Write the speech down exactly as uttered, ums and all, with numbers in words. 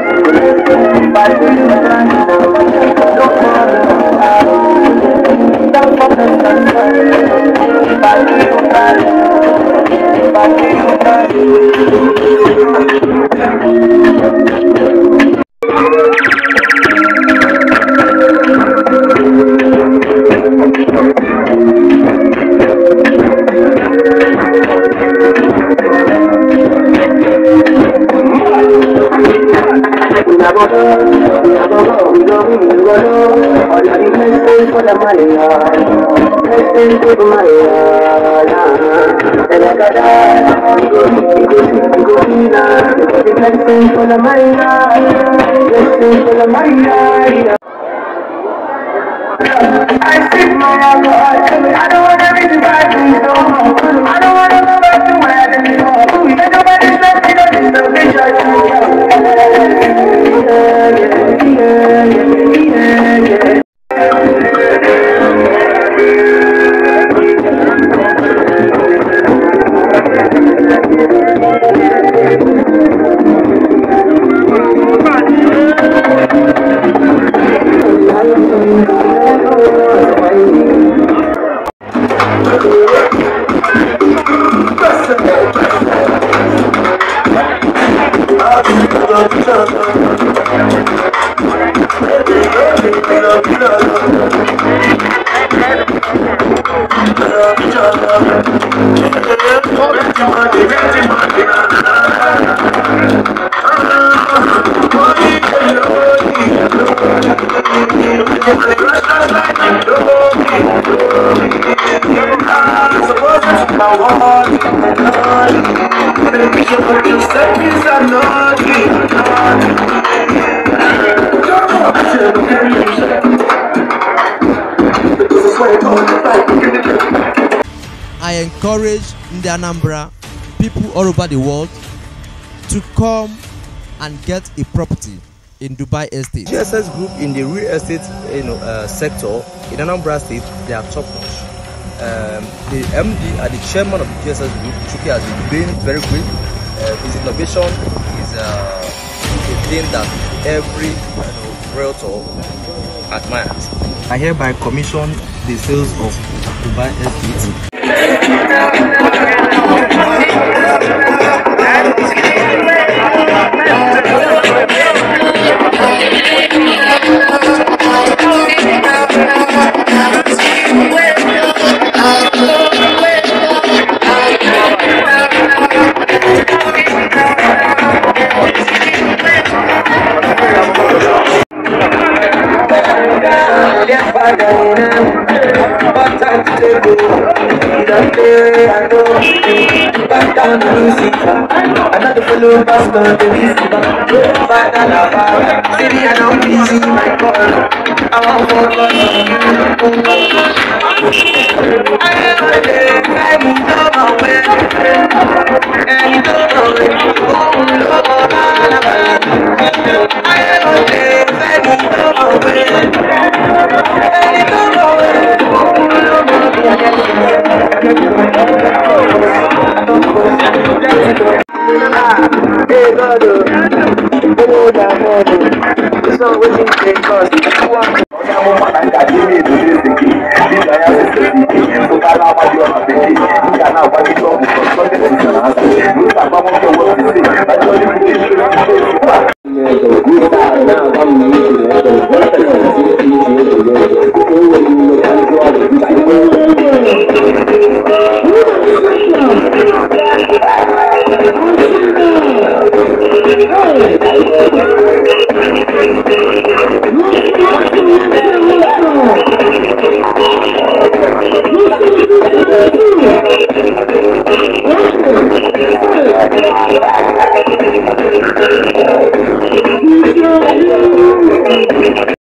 I stick my alcohol. I don't want everything bad things no more. I don't want to go back to where I didn't know. Ain't nobody left me, no disturbance. I encourage the Anambra people all over the world to come and get a property in Dubai Estate. G S S Group in the real estate you know, uh, sector in Anambra State, they are top notch. Um, the M D and the chairman of the G S S Group, Chuki, has been very quick. Uh, his innovation is uh, a thing that every you know, realtor admires. I hereby commission the sales of Dubai Estate. Another fellow pastor, the receiver. Back and up, city and I'm busy, my God. I want for God. I am a day, I moved on my way. And you don't know it. Oh, Lord, I am a day, I moved on my way. And you don't know it. Oh, hey God, oh God, oh God, it's not what you think, cause